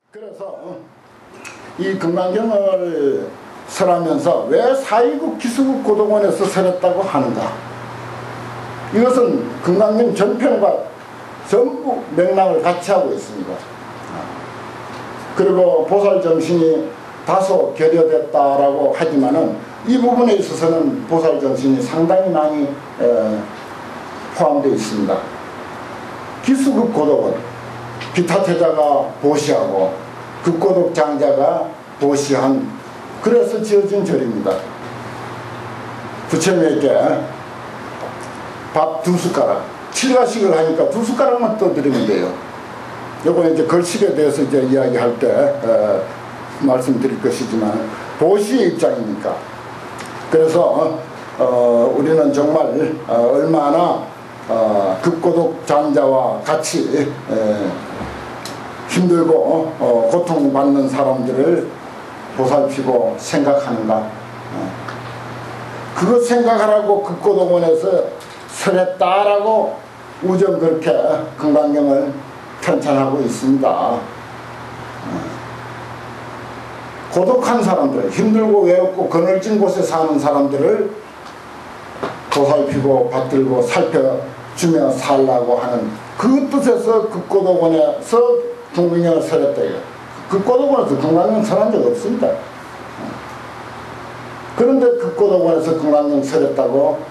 그래서 이 금강경을 설하면서 왜 4.29 기수국 고도원에서 설했다고 하는가? 이것은 금강경 전편과 전부 맥락을 같이 하고 있습니다. 그리고 보살정신이 다소 결여됐다라고 하지만은 이 부분에 있어서는 보살정신이 상당히 많이 포함되어 있습니다. 기수국 고도원, 기타태자가 보시하고 극고독 장자가 보시한, 그래서 지어진 절입니다. 부처님에게 밥 2숟가락, 칠가식을 하니까 2숟가락만 떠드리면 돼요. 요거 이제 걸식에 대해서 이제 이야기할 때 말씀드릴 것이지만 보시의 입장이니까. 그래서 우리는 정말 얼마나 극고독 장자와 같이 힘들고 고통받는 사람들을 보살피고 생각하는가. 그것 생각하라고 극고독원에서 설했다라고 우정 그렇게 금강경을 편찬하고 있습니다. 고독한 사람들, 힘들고 외롭고 그늘진 곳에 사는 사람들을 보살피고 받들고 살펴주며 살라고 하는 그 뜻에서 극고독원에서 금강경을 설했다. 극고독원에서 금강경 설한 적 없습니다. 그런데 극고독원에서 금강경 설했다고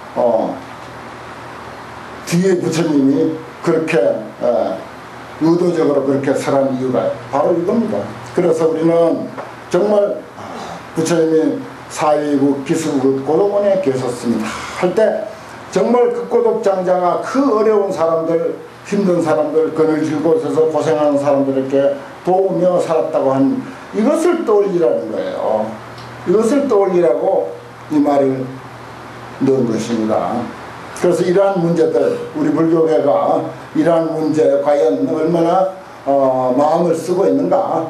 뒤에 부처님이 그렇게 의도적으로 그렇게 설한 이유가 바로 이겁니다. 그래서 우리는 정말 부처님이 4.29 기수국 고도원에 계셨습니다 할 때 정말 극고독 장자가 그 어려운 사람들, 힘든 사람들, 그늘질 곳에서 고생하는 사람들에게 도우며 살았다고 한 이것을 떠올리라는 거예요. 이것을 떠올리라고 이 말을 넣은 것입니다. 그래서 이러한 문제들, 우리 불교계가 이러한 문제에 과연 얼마나 마음을 쓰고 있는가,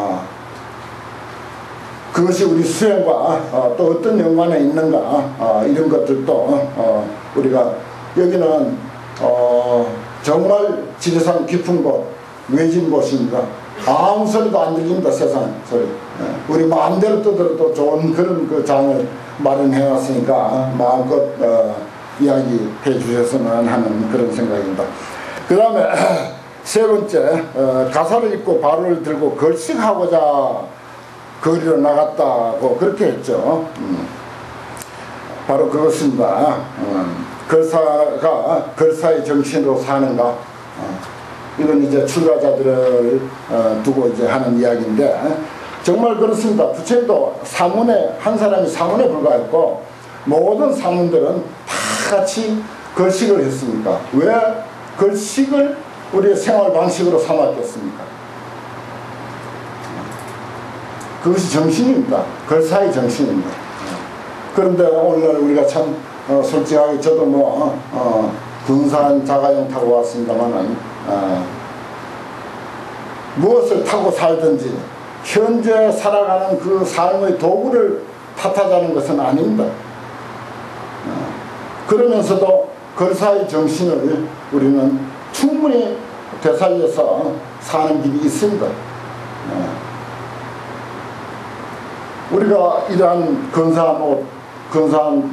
그것이 우리 수행과 또 어떤 연관에 있는가, 이런 것들도 우리가 여기는 정말 지리산 깊은 곳, 외진 곳입니다. 아무 소리도 안 들립니다. 세상 소리. 우리 마음대로 떠들어도 좋은 그런 그 장을 마련해 왔으니까 마음껏 이야기해 주셨으면 하는 그런 생각입니다. 그 다음에 세 번째, 가사를 입고 바로를 들고 걸식하고자 거리로 나갔다고 그렇게 했죠. 바로 그것입니다. 걸사가 걸사의 정신으로 사는가. 이건 이제 출가자들을 두고 이제 하는 이야기인데 정말 그렇습니다. 부처님도 사문에, 한 사람이 사문에 불과했고 모든 사문들은 다 같이 걸식을 했습니까? 왜 걸식을 우리의 생활 방식으로 삼았겠습니까? 그것이 정신입니다. 걸사의 정신입니다. 그런데 오늘 우리가 참 솔직하게 저도 근사한 자가용 타고 왔습니다만은 무엇을 타고 살든지 현재 살아가는 그 삶의 도구를 탓하자는 것은 아닙니다. 그러면서도 걸사의 정신을 우리는 충분히 되살려서 사는 길이 있습니다. 우리가 이러한 근사한 옷, 근사한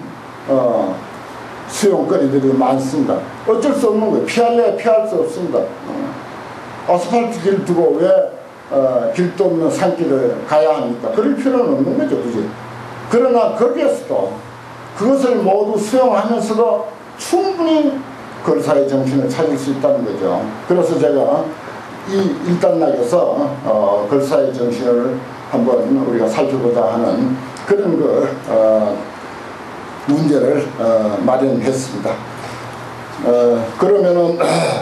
수용거리들이 많습니다. 어쩔 수 없는 거예요. 피할래 피할 수 없습니다. 아스팔트 길 두고 왜 길도 없는 산길을 가야 합니까? 그럴 필요는 없는 거죠. 그지? 그러나 거기에서도 그것을 모두 수용하면서도 충분히 걸사의 정신을 찾을 수 있다는 거죠. 그래서 제가 이 일단락에서 걸사의 정신을 한번 우리가 살펴보자 하는 그런 문제를 마련했습니다. 그러면은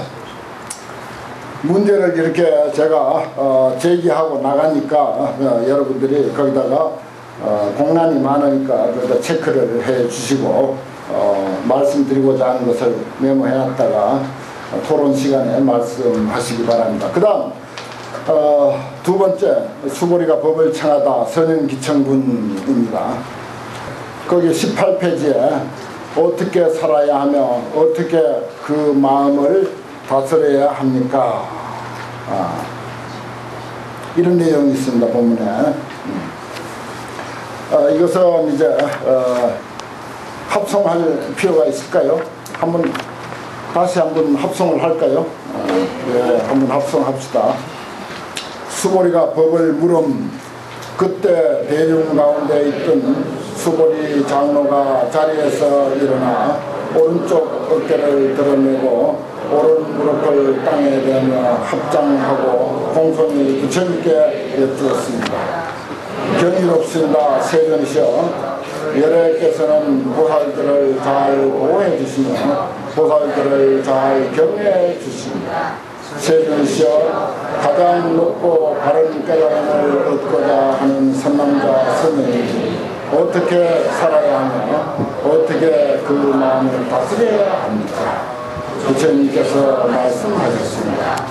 문제를 이렇게 제가 제기하고 나가니까 여러분들이 거기다가 공란이 많으니까 거기다 체크를 해 주시고 말씀드리고자 하는 것을 메모해 놨다가 토론 시간에 말씀하시기 바랍니다. 그 다음 두 번째, 수고리가 법을 청하다 선현기청분입니다. 거기 18페이지에 어떻게 살아야 하며 어떻게 그 마음을 다스려야 합니까? 이런 내용이 있습니다. 본문에. 이것은 이제 합성할 필요가 있을까요? 다시 한번 합성을 할까요? 네, 한번 합성합시다. 수보리가 법을 물음. 그때 대중 가운데 있던 수보리 장로가 자리에서 일어나 오른쪽 어깨를 드러내고 오른 무릎을 땅에 대며 합장하고 공손히 부처님께 여쭈었습니다. 경이롭습니다. 세존이시여, 열애께서는 보살들을 잘 보호해 주시며 보살들을 잘 격려해 주십니다. 세존이시여, 가장 높고 바른 깨달음을 얻고자 하는 선남자 스님이 어떻게 살아야 하며 어떻게 그 마음을 다스려야 합니까? 부처님께서 말씀하셨습니다.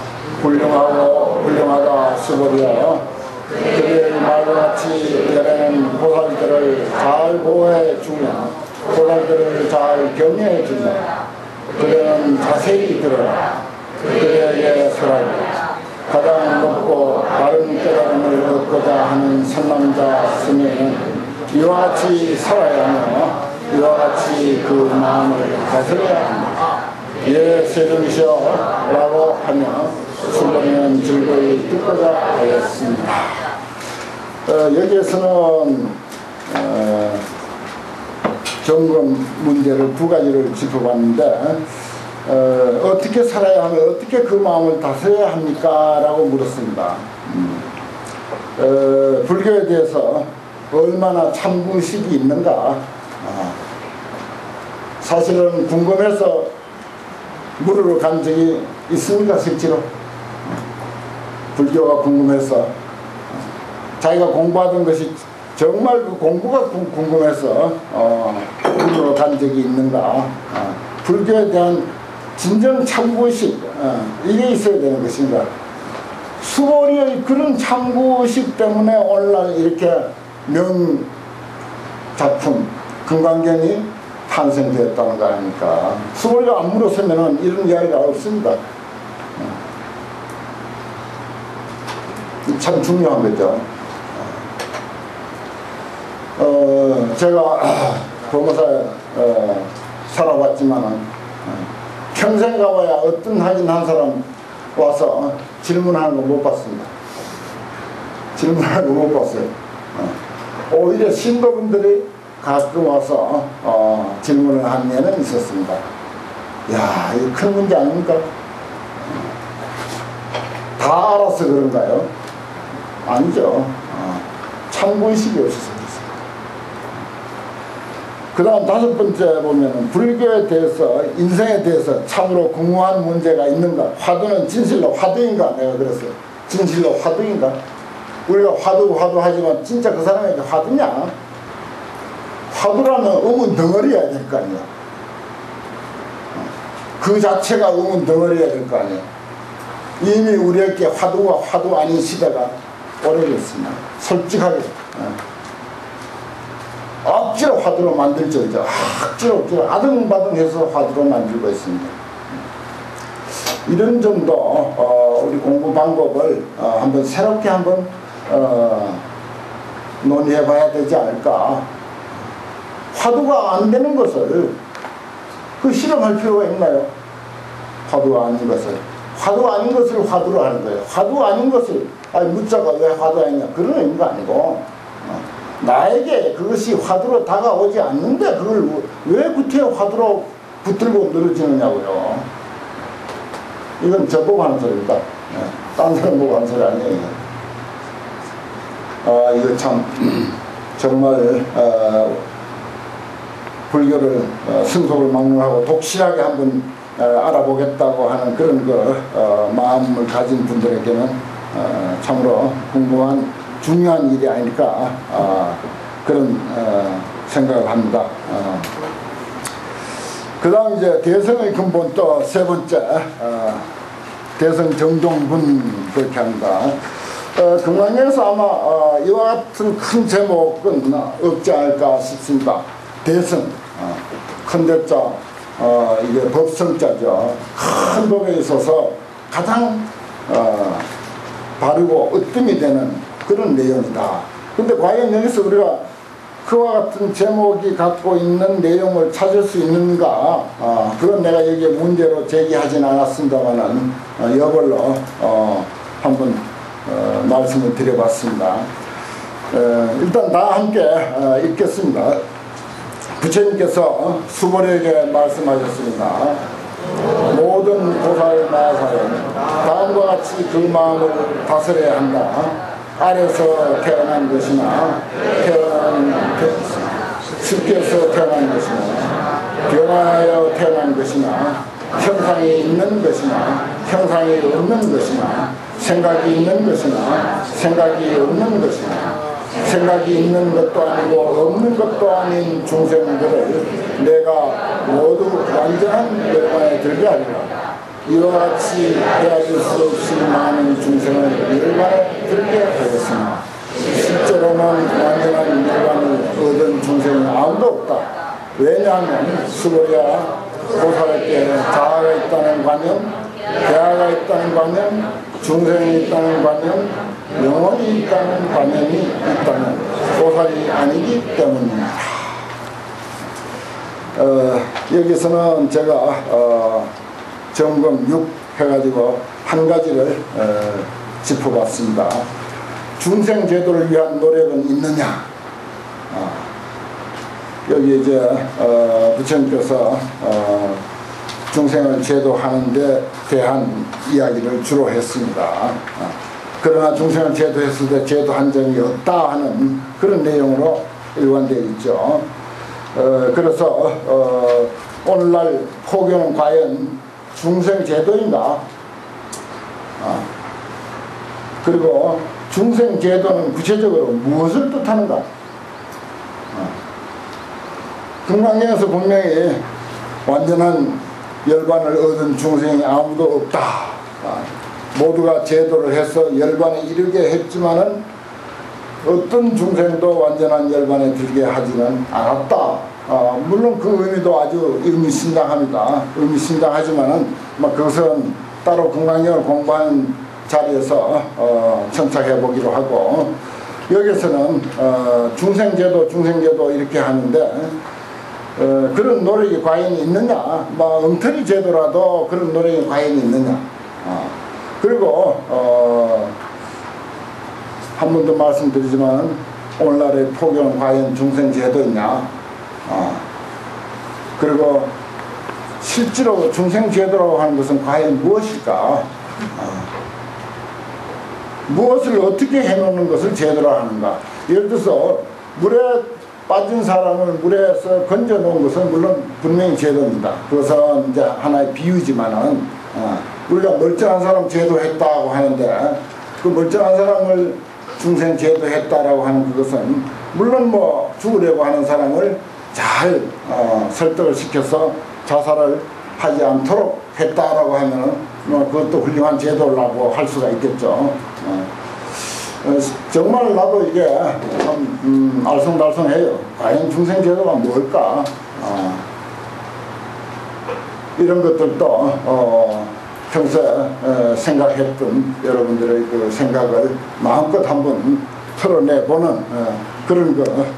훌륭하다 수보리여, 그의 말과 같이 열애는 보살들을 잘 보호해 주며 보살들을 잘 격려해 주며 그대는 자세히 들어라. 그대에게 설하고 가장 높고 바른 깨달음을 얻고자 하는 선남자 스님은 이와 같이 살아야 하며 이와 같이 그 마음을 다스려야 합니다. 예, 세존이시여 라고 하며 수보리는 즐거이 듣고자 하였습니다. 여기에서는 점검 문제를 두 가지를 짚어봤는데 어떻게 살아야 하며 어떻게 그 마음을 다스려야 합니까? 라고 물었습니다. 불교에 대해서 얼마나 참구식이 있는가? 사실은 궁금해서 물으러 간 적이 있습니까? 실제로 불교가 궁금해서 자기가 공부하던 것이 정말 그 공부가 궁금해서 물으러 간 적이 있는가? 불교에 대한 진정 참구식 이게 있어야 되는 것인가? 수보리의 그런 참구식 때문에 오늘날 이렇게 명작품 금강경이 탄생되었다는 거 아닙니까? 수보리가 안 물었으면 이런 이야기가 없습니다. 참 중요한 거죠. 제가 법무사에 살아왔지만 평생 가봐야 어떤 하긴 한 사람 와서 질문하는 거 못 봤습니다. 질문하는 거 못 봤어요. 오히려 신도분들이 가끔 와서 질문을 한 예는 있었습니다. 야, 이거 큰 문제 아닙니까? 다 알아서 그런가요? 아니죠. 참고의식이 없어서 그렇습니다. 그 다음 다섯 번째 보면 불교에 대해서 인생에 대해서 참으로 궁금한 문제가 있는가? 화두는 진실로 화두인가? 내가 그랬어요. 진실로 화두인가? 우리가 화두 하지만 진짜 그 사람에게 화두냐? 화두라면 의문 덩어리여야 될 거 아니야. 그 자체가 의문 덩어리여야 될 거 아니야. 이미 우리에게 화두가 화두 아닌 시대가 오래됐습니다. 솔직하게 억지로 화두로 만들죠. 이제 억지로 아등바등해서 화두로 만들고 있습니다. 이런 점도 우리 공부 방법을 한번 새롭게 한번 논의해 봐야 되지 않을까. 화두가 안 되는 것을 그 실험할 필요가 있나요? 화두가 아닌 것을 화두로 하는 거예요. 화두 아닌 것을 묻자가 왜 화두 아니냐 그런 의미가 아니고 나에게 그것이 화두로 다가오지 않는데 그걸 왜 구태여 화두로 붙들고 늘어지느냐고요. 이건 저 보고 하는 소리입니다. 딴 사람 보고 하는 소리 아니에요. 이거 참 정말 불교를 승속을 막론하고 독실하게 한번 알아보겠다고 하는 그런 마음을 가진 분들에게는 참으로 궁금한 중요한 일이 아닐까 그런 생각을 합니다. 그 다음 이제 대성의 근본 또 세 번째 대성 정종분 그렇게 합니다. 금강경에서 아마 이와 같은 큰 제목은 없지 않을까 싶습니다. 대성 큰 대자 이게 법성자죠. 큰 법에 있어서 가장 바르고 으뜸이 되는 그런 내용이다. 근데 과연 여기서 우리가 그와 같은 제목이 갖고 있는 내용을 찾을 수 있는가? 그건 내가 여기에 문제로 제기하진 않았습니다만은 이걸로 한번 말씀을 드려봤습니다. 일단 다 함께 읽겠습니다. 부처님께서 수보리에게 말씀하셨습니다. 모든 보살 마사는 다음과 같이 그 마음을 다스려야 한다. 아래서 태어난 것이나 습기에서 태어난 것이나 변화하여 태어난 것이나 형상이 있는 것이나 형상이 없는 것이나 생각이 있는 것이나 생각이 없는 것이나 생각이 있는 것도 아니고 없는 것도 아닌 중생들을 내가 모두 완전한 열반에 들게 하리라. 이와 같이 헤아릴 수 없이 많은 중생을 열반에 들게 하였으나 실제로는 완전한 열반을 얻은 중생이 아무도 없다. 왜냐하면 수고야 보살에게 자아가 있다는 관념, 대아가 있다는 관념, 중생이 있다는 관념, 영혼이 있다는 관념이 있다면 보살이 아니기 때문입니다. 여기서는 제가 점검 6 해가지고 한 가지를 짚어봤습니다. 중생 제도를 위한 노력은 있느냐? 여기 이제 부처님께서 중생을 제도하는 데 대한 이야기를 주로 했습니다. 그러나 중생을 제도했을 때 제도한 점이 없다 하는 그런 내용으로 일관되어 있죠. 그래서 오늘날 포교는 과연 중생 제도인가? 그리고 중생 제도는 구체적으로 무엇을 뜻하는가? 금강경에서 분명히 완전한 열반을 얻은 중생이 아무도 없다. 모두가 제도를 해서 열반에 이르게 했지만은 어떤 중생도 완전한 열반에 들게 하지는 않았다. 물론 그 의미도 아주 의미심장합니다. 의미심장하지만은 그것은 따로 금강경을 공부하는 자리에서 청착해 보기로 하고, 여기서는 중생제도 이렇게 하는데 그런 노력이 과연 있느냐? 엉터리 제도라도 그런 노력이 과연 있느냐? 그리고 한 번 더 말씀드리지만 오늘날의 포교는 과연 중생제도이냐? 그리고 실제로 중생제도라고 하는 것은 과연 무엇일까? 무엇을 어떻게 해놓는 것을 제도로 하는가? 예를 들어서 물에 빠진 사람을 물에서 건져 놓은 것은 물론 분명히 제도입니다. 그것은 이제 하나의 비유지만은 우리가 멀쩡한 사람 제도했다고 하는데 그 멀쩡한 사람을 중생 제도했다라고 하는 그것은 물론 죽으려고 하는 사람을 잘 설득을 시켜서 자살을 하지 않도록 했다라고 하면은 그것도 훌륭한 제도라고 할 수가 있겠죠. 정말 나도 이게 참 알쏭달쏭해요. 과연 중생 제도가 뭘까? 이런 것들도 평소에 생각했던 여러분들의 그 생각을 마음껏 한번 털어내보는 그런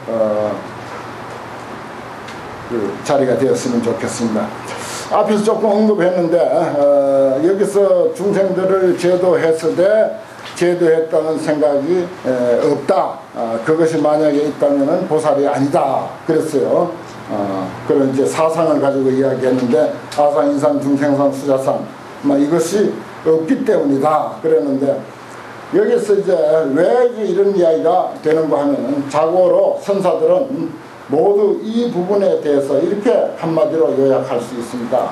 그 자리가 되었으면 좋겠습니다. 앞에서 조금 언급했는데 여기서 중생들을 제도했을 때 제도했다는 생각이 없다. 그것이 만약에 있다면 보살이 아니다. 그랬어요. 그런 이제 사상을 가지고 이야기했는데 아상, 인상, 중생상, 수자상 이것이 없기 때문이다. 그랬는데 여기서 이제 왜 이런 이야기가 되는가 하면은 자고로 선사들은 모두 이 부분에 대해서 이렇게 한마디로 요약할 수 있습니다.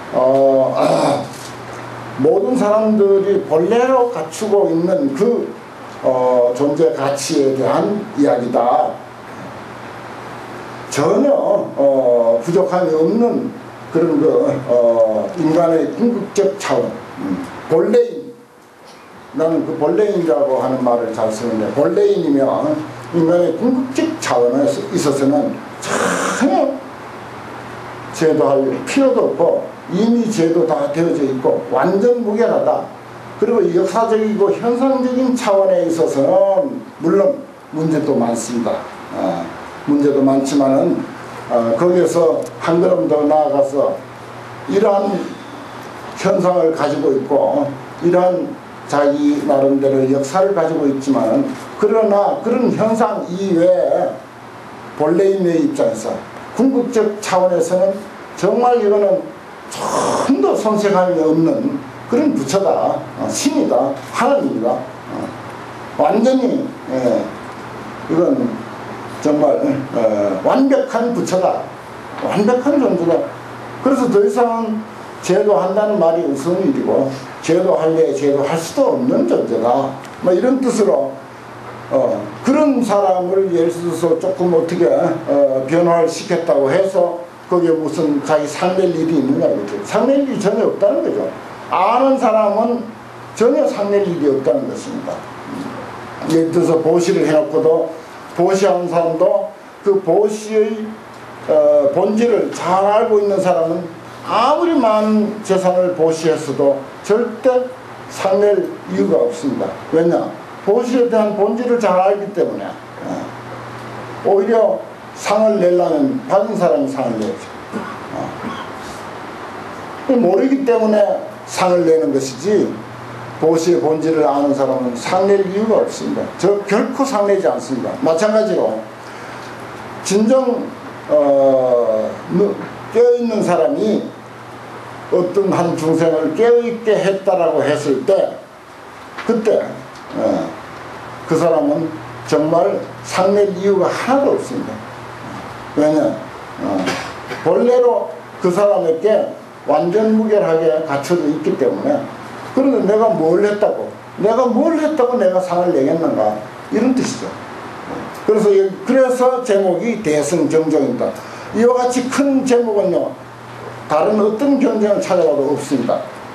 모든 사람들이 본래로 갖추고 있는 그 존재 가치에 대한 이야기다. 전혀 부족함이 없는 그런 인간의 궁극적 차원, 본래인. 나는 그 본래인이라고 하는 말을 잘 쓰는데, 본래인이면 인간의 궁극적 차원에 있어서는 전혀 제도할 필요도 없고 이미 제도 다 되어져 있고 완전 무결하다. 그리고 역사적이고 현상적인 차원에 있어서는 물론 문제도 많습니다. 문제도 많지만은 거기에서 한 걸음 더 나아가서 이러한 현상을 가지고 있고 이러한 자기 나름대로 역사를 가지고 있지만 그러나 그런 현상 이외에 본래인의 입장에서 궁극적 차원에서는 정말 이거는 좀 더 손색함이 없는 그런 부처다, 신이다, 하나님이다. 완전히 이건 정말 완벽한 부처다, 완벽한 존재다. 그래서 더 이상은 제도한다는 말이 우스운 일이고 제도할래 제도할 수도 없는 존재다, 뭐 이런 뜻으로 그런 사람을 예를 들어서 조금 어떻게 변화를 시켰다고 해서 거기에 무슨 자기 상낼 일이 있느냐 이거죠. 상낼 일이 전혀 없다는 거죠. 아는 사람은 전혀 상낼 일이 없다는 것입니다. 예를 들어서 보시를 해놓고도 보시하는 사람도 그 보시의 본질을 잘 알고 있는 사람은 아무리 많은 재산을 보시했어도 절대 상낼 이유가 없습니다. 왜냐? 보시에 대한 본질을 잘 알기 때문에. 오히려 상을 내려면 받은 사람이 상을 내야죠. 모르기 때문에 상을 내는 것이지 보시의 본질을 아는 사람은 상낼 이유가 없습니다. 저 결코 상내지 않습니다. 마찬가지로 진정 깨어있는 사람이 어떤 한 중생을 깨어있게 했다라고 했을 때 그때 그 사람은 정말 상낼 이유가 하나도 없습니다. 왜냐? 본래로 그 사람에게 완전 무결하게 갖춰져 있기 때문에. 그런데 내가 뭘 했다고 내가 상을 내겠는가, 이런 뜻이죠. 그래서 제목이 대승정종입니다. 이와 같이 큰 제목은요 다른 어떤 경전을 찾아봐도 없습니다.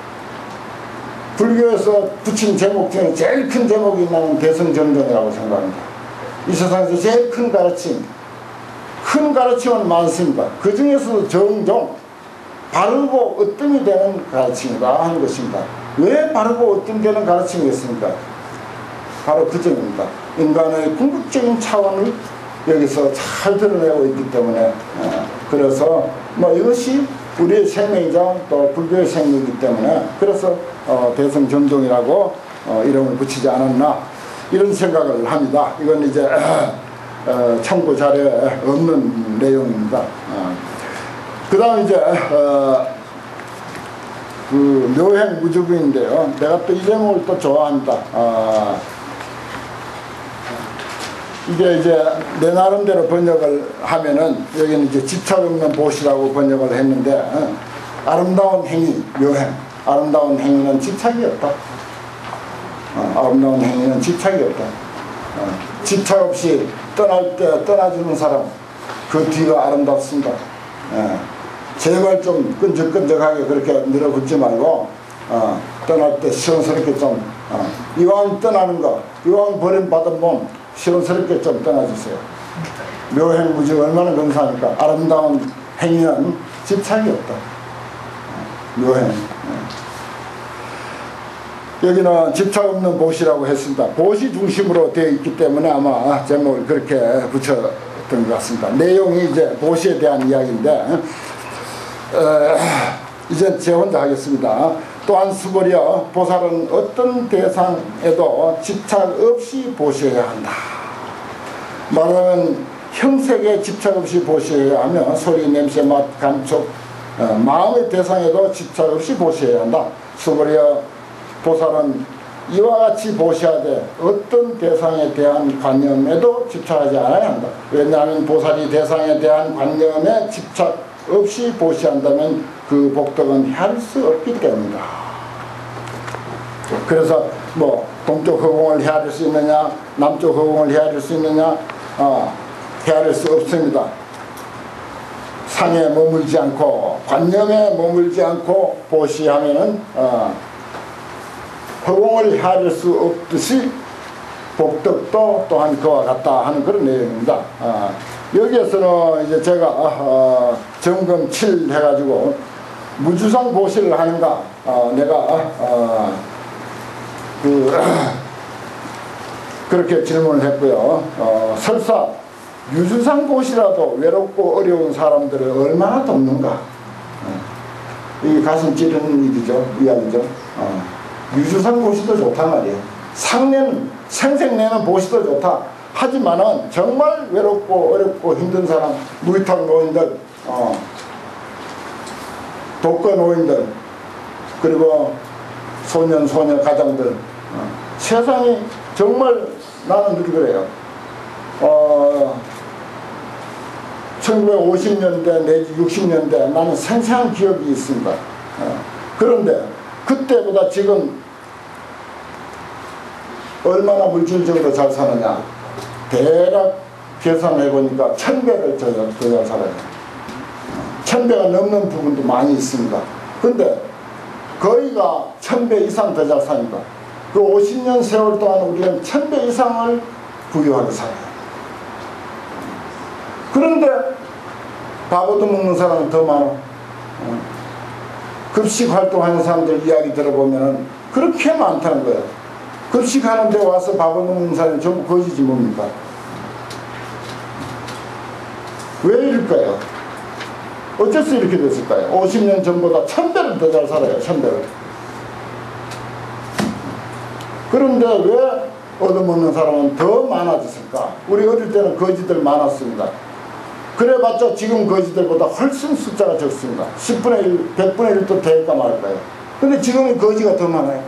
불교에서 붙인 제목 중에 제일 큰 제목이 나는 대승정종이라고 생각합니다. 이 세상에서 제일 큰 가르침, 큰 가르침은 많습니다. 그 중에서도 정종, 바르고 으뜸이 되는 가르침이다 하는 것입니다. 왜 바르고 으뜸 되는 가르침이겠습니까? 바로 그 점입니다. 인간의 궁극적인 차원을 여기서 잘 드러내고 있기 때문에 그래서 뭐 이것이 우리의 생명이자 또 불교의 생명이기 때문에 그래서 대승정종이라고 이름을 붙이지 않았나, 이런 생각을 합니다. 이건 이제 참고 자료에 없는 내용입니다. 그 다음 이제 그 묘행무주부인데요. 내가 또 이 제목을 또 좋아합니다. 이게 이제 내 나름대로 번역을 하면은 여기는 이제 집착 없는 보시라고 번역을 했는데 아름다운 행위, 묘행, 아름다운 행위는 집착이 없다. 아름다운 행위는 집착이 없다. 집착 없이 떠날 때 떠나주는 사람, 그 뒤가 아름답습니다. 제발 좀 끈적끈적하게 그렇게 늘어붙지 말고 떠날 때 시원스럽게 좀 이왕 떠나는 거, 이왕 버림받은 몸 시원스럽게 좀 떠나주세요. 묘행무주 얼마나 감사하니까. 아름다운 행위는 집착이 없다. 묘행. 여기는 집착 없는 보시라고 했습니다. 보시 중심으로 되어 있기 때문에 아마 제목을 그렇게 붙였던 것 같습니다. 내용이 이제 보시에 대한 이야기인데 이제 제 혼자 하겠습니다. 또한 수버려 보살은 어떤 대상에도 집착 없이 보셔야 한다. 말하면 형색에 집착 없이 보셔야 하며 소리, 냄새, 맛, 감촉, 마음의 대상에도 집착 없이 보셔야 한다. 수버려 보살은 이와 같이 보셔야 돼. 어떤 대상에 대한 관념에도 집착하지 않아야 한다. 왜냐하면 보살이 대상에 대한 관념에 집착 없이 보셔야 한다면 그 복덕은 헤아릴 수 없기 때문이다. 그래서 뭐 동쪽 허공을 헤아릴 수 있느냐, 남쪽 허공을 헤아릴 수 있느냐, 헤아릴 수 없습니다. 상에 머물지 않고 관념에 머물지 않고 보시하면은 허공을 헤아릴 수 없듯이 복덕도 또한 그와 같다 하는 그런 내용입니다. 여기에서는 이제 제가 점검 7 해가지고 무주상 보시를 하는가, 내가 그렇게 질문을 했고요. 설사 유주상 곳이라도 외롭고 어려운 사람들을 얼마나 돕는가. 이게 가슴 찌르는 이야기죠. 유주상 곳이 더 좋단 말이에요. 상내는, 생색내는 곳이 더 좋다. 하지만은 정말 외롭고 어렵고 힘든 사람, 무기탁 노인들, 독거 노인들, 그리고 소년, 소녀 가장들, 세상이 정말 나는 늘 그래요. 1950년대 내지 60년대 나는 생생한 기억이 있습니다. 그런데 그때보다 지금 얼마나 물질적으로 잘 사느냐, 대략 계산해보니까 1000배를 더 잘 살아요. 1000배가 넘는 부분도 많이 있습니다. 근데 거의가 1000배 이상 더 잘 사니까 그 50년 세월 동안 우리는 1000배 이상을 부유하게 살아요. 그런데 밥도 먹는 사람이 더 많아. 급식 활동하는 사람들 이야기 들어보면 그렇게 많다는 거예요. 급식하는 데 와서 밥을 먹는 사람이 전부 거지지 뭡니까? 왜 이럴까요? 어째서 이렇게 됐을까요? 50년 전보다 1000배를 더 잘 살아요. 1000배를. 그런데 왜 얻어먹는 사람은 더 많아졌을까? 우리 어릴 때는 거지들 많았습니다. 그래봤자 지금 거지들보다 훨씬 숫자가 적습니다. 10분의 1, 100분의 1도 될까 말까요? 근데 지금은 거지가 더 많아요.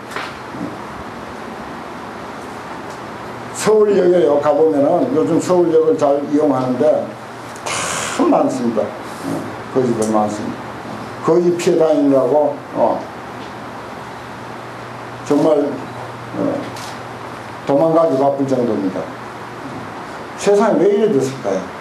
서울역에 가보면은 요즘 서울역을 잘 이용하는데 참 많습니다. 거지들 많습니다. 거지 피해 다니느라고 정말 도망가기 바쁠 정도입니다. 세상이 왜 이래 됐을까요?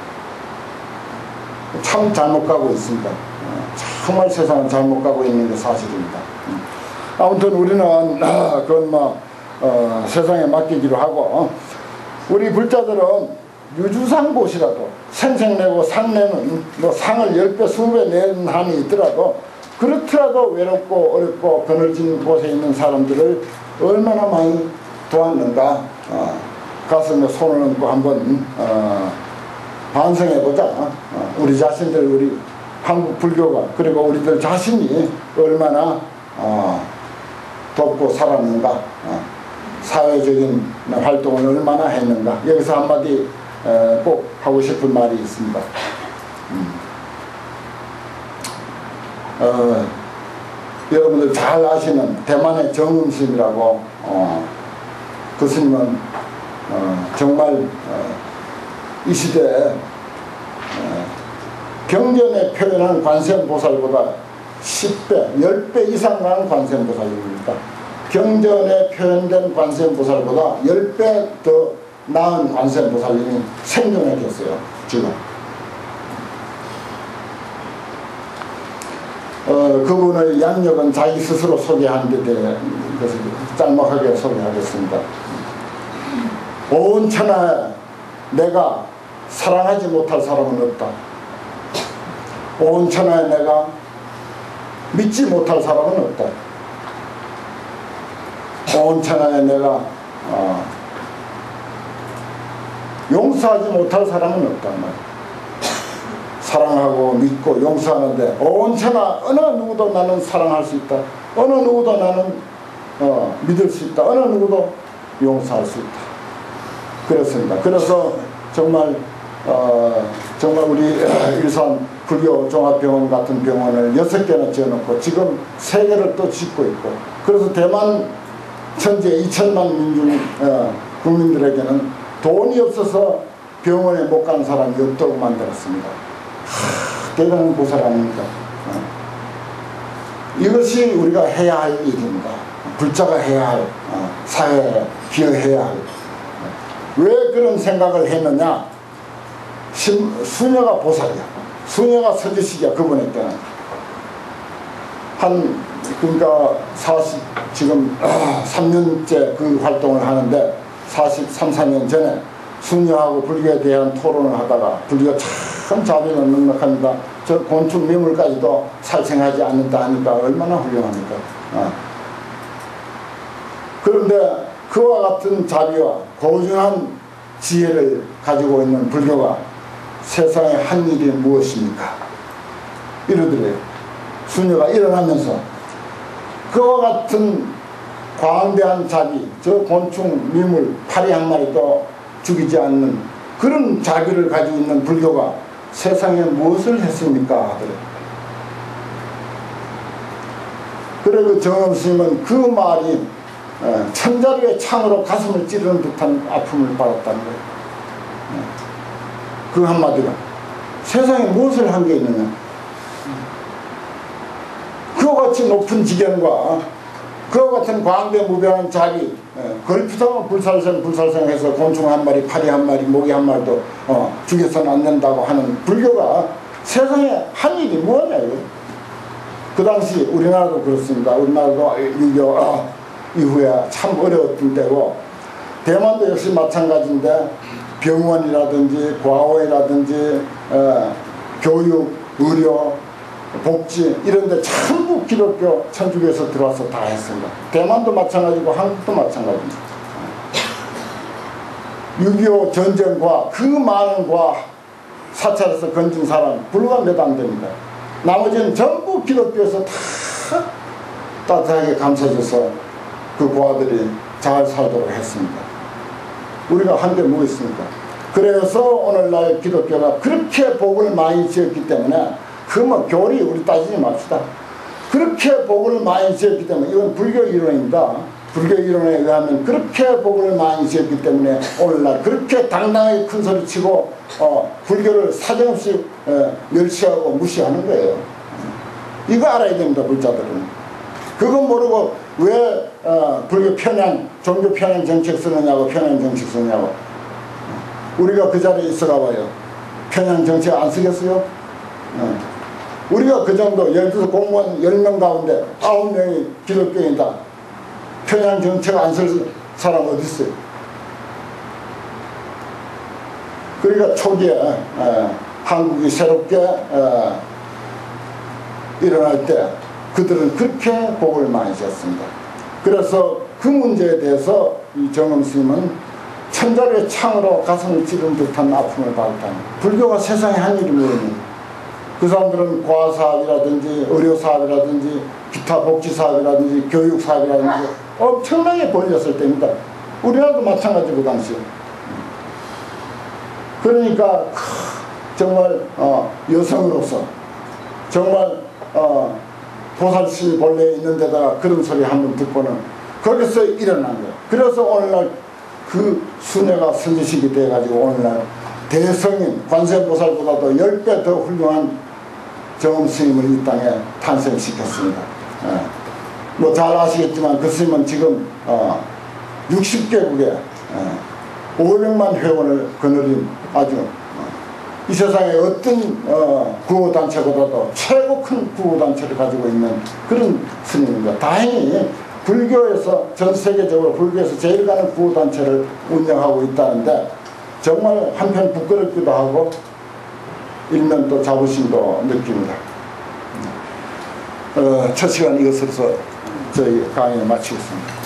참 잘못 가고 있습니다. 정말 세상은 잘못 가고 있는 게 사실입니다. 아무튼 우리는 그건 뭐 세상에 맡기기로 하고, 우리 불자들은 유주상 곳이라도 생색내고 상내는 뭐 상을 10배 20배 내는 한이 있더라도, 그렇더라도 외롭고 어렵고 그늘진 곳에 있는 사람들을 얼마나 많이 도왔는가. 가슴에 손을 얹고 한번 반성해보자. 우리 자신들, 우리 한국 불교가, 그리고 우리들 자신이 얼마나 돕고 살았는가, 사회적인 활동을 얼마나 했는가. 여기서 한마디 꼭 하고 싶은 말이 있습니다. 여러분들 잘 아시는 대만의 정음심이라고, 그 스님은 정말 이 시대에 경전에 표현한 관세음보살보다 10배, 10배 이상 나은 관세음보살입니다. 경전에 표현된 관세음보살보다 10배 더 나은 관세음보살님이 생존해 계세요. 지금 그분의 양력은 자기 스스로 소개한 데 대해 그래서 짤막하게 소개하겠습니다. 온 천하에 내가 사랑하지 못할 사람은 없다. 온 천하에 내가 믿지 못할 사람은 없다. 온 천하에 내가 용서하지 못할 사람은 없단 말이야. 사랑하고 믿고 용서하는데 온 천하 어느 누구도 나는 사랑할 수 있다. 어느 누구도 나는 믿을 수 있다. 어느 누구도 용서할 수 있다. 그렇습니다. 그래서 정말 정말 우리 일산 불교 종합병원 같은 병원을 6개나 지어놓고 지금 3개를 또 짓고 있고, 그래서 대만 천재 2천만 국민들에게는 돈이 없어서 병원에 못 가는 사람이 없도록 만들었습니다. 대단한 보살 아닙니까? 이것이 우리가 해야 할 일입니다. 불자가 해야 할, 사회에 기여해야 할. 왜 그런 생각을 했느냐? 수녀가 보살이야. 수녀가 서지식이야. 그분의 때는 그러니까 지금 3년째 그 활동을 하는데 43, 4년 전에 수녀하고 불교에 대한 토론을 하다가 불교가 참 자비는 넉넉합니다. 저 곤충 매물까지도 살생하지 않는다 하니까 얼마나 훌륭합니까? 그런데 그와 같은 자비와 고증한 지혜를 가지고 있는 불교가 세상에 한 일이 무엇입니까? 이러더래요. 수녀가 일어나면서 그와 같은 광대한 자비, 저 곤충, 미물, 파리 한 마리도 죽이지 않는 그런 자비를 가지고 있는 불교가 세상에 무엇을 했습니까? 하더래요. 그래 그 정엄스님은 그 말이 천자루의 창으로 가슴을 찌르는 듯한 아픔을 받았다는 거예요. 그 한마디가 세상에 무엇을 한 게 있느냐. 그와 같이 높은 지경과 그와 같은 광대무변한 자비, 걸프성은 불살생해서 곤충 한 마리, 파리 한 마리, 모기 한 마리도 죽여서는 안 된다고 하는 불교가 세상에 한 일이 뭐냐요. 그 당시 우리나라도 그렇습니다. 우리나라도 6.25 이후에 참 어려웠던 때고 대만도 역시 마찬가지인데 병원이라든지 과외라든지 교육, 의료, 복지 이런 데 전부 기독교 천주교에서 들어와서 다 했습니다. 대만도 마찬가지고 한국도 마찬가지입니다. 6.25 전쟁과 그 많은 과 사찰에서 건진 사람 불과 몇 안 됩니다. 나머지는 전부 기독교에서 다 따뜻하게 감싸줘서 그 고아들이 잘 살도록 했습니다. 우리가 한 게 뭐 있습니까? 그래서 오늘날 기독교가 그렇게 복을 많이 지었기 때문에 그 뭐 교리 우리 따지지 맙시다. 그렇게 복을 많이 지었기 때문에 이건 불교 이론입니다. 불교 이론에 의하면 그렇게 복을 많이 지었기 때문에 오늘날 그렇게 당당하게 큰 소리 치고 불교를 사정없이 멸시하고 무시하는 거예요. 이거 알아야 됩니다. 불자들은. 그거 모르고 왜 불교 편향, 종교 편향 정책 쓰느냐고 편향 정책 쓰느냐고. 우리가 그 자리에 있어가 봐요. 편향 정책 안 쓰겠어요? 우리가 그 정도 예를 들어서 공무원 10명 가운데 9명이 기독교인이다. 편향 정책 안 쓸 사람 어디 있어요? 그러니까 초기에 한국이 새롭게 일어날 때 그들은 그렇게 복을 많이 줬습니다. 그래서 그 문제에 대해서 이 정엄스님은 천자루의 창으로 가슴을 찌른 듯한 아픔을 받았다는 불교가 세상에 한 일이 뭐니? 그 사람들은 과사업이라든지 의료사업이라든지 기타 복지사업이라든지 교육사업이라든지 엄청나게 벌렸을 때입니다. 우리나라도 마찬가지고 당시. 그러니까 정말 여성으로서 정말 보살씨 본래 있는 데다가 그런 소리 한번 듣고는 거기서 일어난 거예요. 그래서 오늘날 그 수녀가 선지식이 돼가지고 오늘날 대성인 관세음보살보다도 10배 더 훌륭한 정엄스님을 이 땅에 탄생시켰습니다. 뭐 잘 아시겠지만 그 스님은 지금 60개국에 500만 회원을 거느린 아주 이 세상에 어떤 구호단체보다도 최고 큰 구호단체를 가지고 있는 그런 스님입니다. 다행히 불교에서 전 세계적으로 불교에서 제일 가는 구호단체를 운영하고 있다는데 정말 한편 부끄럽기도 하고 일면 또 자부심도 느낍니다. 첫 시간 이것으로서 저희 강의를 마치겠습니다.